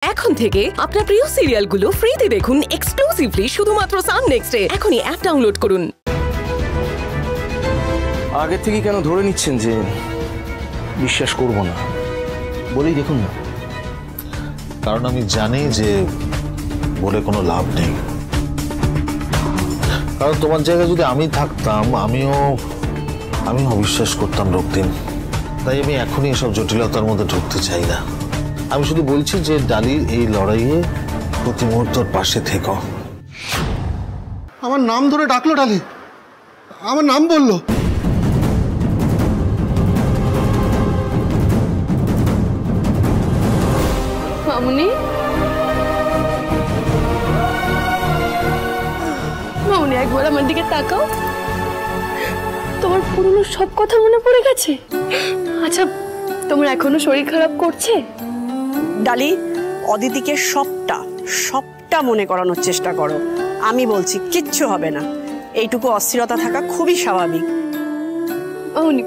এখন থেকে আপনার প্রিয় সিরিয়ালগুলো ফ্রিতে দেখুন এক্সক্লুসিভলি শুধুমাত্র সান নেক্সটে। এখনই অ্যাপ ডাউনলোড করুন। আগে থেকে কেন ধরে নিচ্ছেন যে বিশ্বাস করব না? বলেই দেখুন না। কারণ আমি জানি যে বলে কোনো লাভ নেই। কারণ তোমার জায়গায় যদি আমি থাকতাম আমিও অবিশ্বাস করতাম রক্তিম। তাই আমি এখনই এসব জটিলতার মধ্যে ঢুকতে চাই না। আমি শুধু বলছি যে ডালির এই লড়াইয়ে প্রতি মুহূর্তের পাশে থেকো। আমার নাম ধরে ডাকলো ডালি, আমার নাম বললো। মামুনি, মামুনি একবার আমার দিকে তাকাও। তোমার পুরনো সব কথা মনে পড়ে গেছে? আচ্ছা, তোমার এখনো শরীর খারাপ করছে? ডালি, অদিতিকে সবটা মনে করানোর চেষ্টা করো। আমি বলছি কিচ্ছু হবে না। এইটুকু অস্থিরতা থাকা খুবই স্বাভাবিক। মামুনি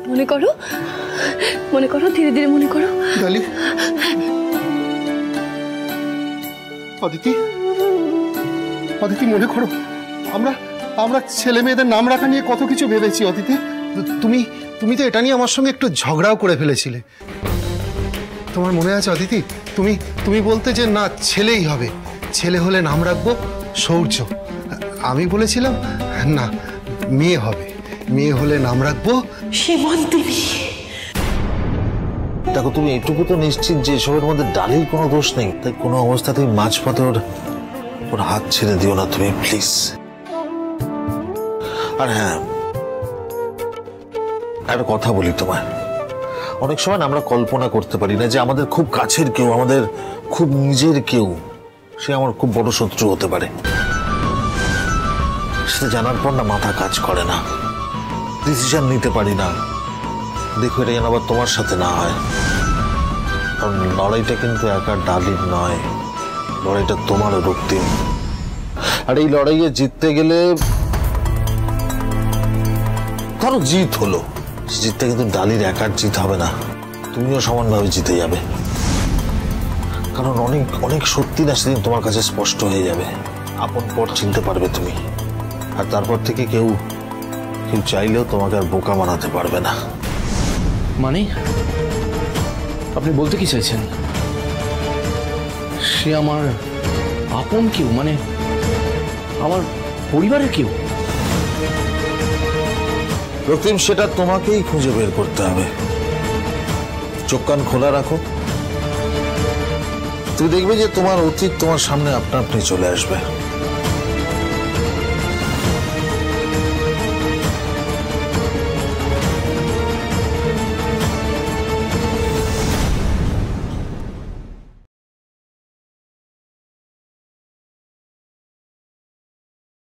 মনে করো, ধীরে ধীরে মনে করো। ডালি, অদিতি মনে করো, আমরা ছেলে মেয়েদের নাম রাখা নিয়ে কত কিছু ভেবেছি। অদিতি, তুমি তো এটা নিয়ে আমার সঙ্গে একটু ঝগড়াও করে ফেলেছিলে। তোমার মনে আছে অদিতি? তুমি বলতে যে না, ছেলেই হবে, ছেলে হলে নাম রাখবো শৌর্য। আমি বলেছিলাম না, মেয়ে হবে, মেয়ে হলে নাম রাখবো সীমন্তিনী। দেখো, তুমি এটুকু তো নিশ্চিত যে এসবের মধ্যে ডালির কোনো দোষ নেই। তাই কোনো অবস্থাতেই মাঝপথে ওর হাত ছেড়ে দিও না তুমি, প্লিজ। আর হ্যাঁ, একটা কথা বলি তোমায়। অনেক সময় আমরা কল্পনা করতে পারি না যে আমাদের খুব কাছের কেউ, আমাদের খুব নিজের কেউ, সে আমার খুব বড় শত্রু হতে পারে। সেটা জানার পর না মাথা কাজ করে না, ডিসিশন নিতে পারি না। দেখো, এটা যেন আবার তোমার সাথে না হয়। কারণ লড়াইটা কিন্তু একা ডালির নয়, লড়াইটা তোমারও রক্তিম। আর এই লড়াইয়ে জিততে গেলে, ধরো জিত হলো, জিততে কিন্তু ডালির একার জিত হবে না, তুমিও সমানভাবে জিতে যাবে। কারণ অনেক সত্যি না সেদিন তোমার কাছে স্পষ্ট হয়ে যাবে, আপন পর চিনতে পারবে তুমি। আর তারপর থেকে কেউ চাইলেও তোমাকে আর বোকা বানাতে পারবে না। মানে আপনি বলতে কি চাইছেন? সে আমার আপন কেউ, মানে আমার পরিবারের কেউ? রক্তিম, সেটা তোমাকেই খুঁজে বের করতে হবে। চোখ কান খোলা রাখো, তুমি দেখবে যে তোমার অতীত তোমার সামনে আপনা আপনি চলে আসবে।